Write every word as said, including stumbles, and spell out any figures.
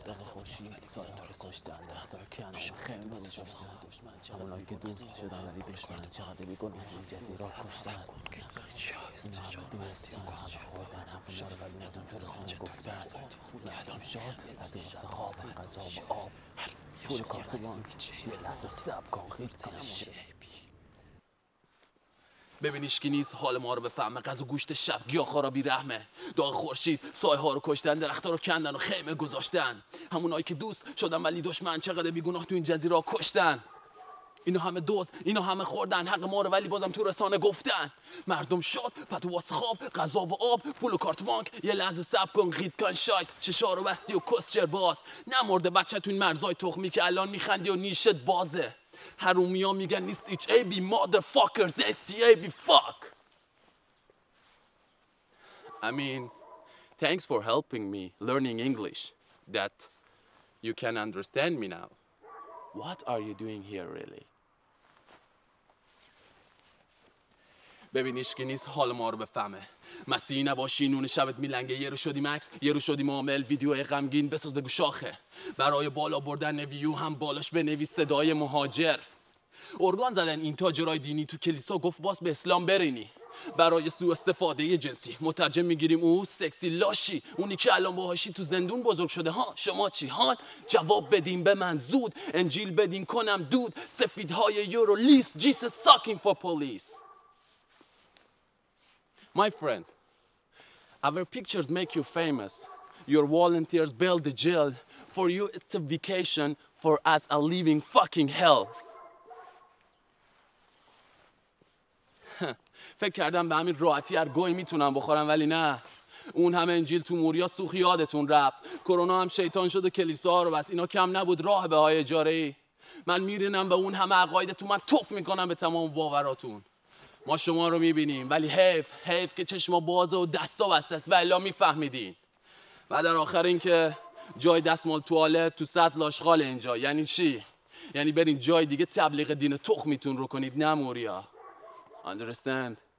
دقیقه خورشید سایه ها رو کشتن، درخت رو کندن، خیمه گذاشتن، همونایی که دوست شدن ولی دشمن چقدر بیگناه تو این جزیره کشتن. اینا همه دوستن، همه خوردن، همونا رو ولی ندون تو رسانه گفتن. مردم شاد از این واسه خواب غذا و آب، پول کارت بانک یه لحظه صبر کن خیلی نمیشه. ببین ایشکی نیست حال ما رو بفهمه، غذا گوشت شب گیاها را بی رحمه، داغ خورشید سایه ها رو کشتن، درخت ها رو کندن و خیمه گذاشتن. همونایی که دوست شدن ولی دشمن چقدر بیگناه تو این جزیره ها کشتن. اینا همه دوست، اینا همه خوردن حق ما رو ولی بازم تو رسانه گفتن. مردم شاد پتو واسه خواب غذا و آب، پول و کارت بانک یه لحظه صبر کن غیت کن شایست، ششا رو بستی و کسچر باز. نمرده بچه تو این مرزای تخمی که الان میخندی و نیشت بازه. حرومی ها میگن نیست ایچ ای بی motherfuckers سی ای بی fuck. I mean, thanks for helping me learning English that you can understand me now. What are you doing here really? ببین ایشکی نیست حال ما رو بفهمه، مسیحی نباشی نون شبت میلنگه، یه رو شدی مکس یه رو شدی معامل، ویدیوهای غمگین بساز بگو شاخه، برای بالا بردن ویو هم بالاش بنویس صدای مهاجر. ارگان زدن این تاجرای دینی تو کلیسا گفت باز به اسلام برینی، برای سوء استفاده جنسی مترجم میگیریم او سکسی لاشی، اونی که الان باهاشی تو زندون بزرگ شده ها، شما چی هان؟ جواب بدین به من زود، انجیل بدین کنم دود، سفیدهای یورو لیست Jesus sucking for police. My friend, our pictures make you famous. Your volunteers build the jail. For you it's a vacation, for us a living fucking hell. فکر کردم به همین راحتی هر گوی میتونم بخورم ولی نه. اون همه انجیل تو موریا سوخ یادتون رفت. کرونا هم شیطان شد و کلیسا رو بس، اینا کم نبود راه به های اجاره‌ای. من میرینم به اون همه عقایدتون، من توف میکنم به تمام باوراتون. ما شما رو میبینیم ولی حیف حیف که چشما بازه و دستا بسته است و الا میفهمیدین. و در آخر این که جای دستمال توالت تو سطل آشغال اینجا. یعنی چی؟ یعنی برین جای دیگه تبلیغ دین تخمیتون رو کنید، نه موریا. Understand?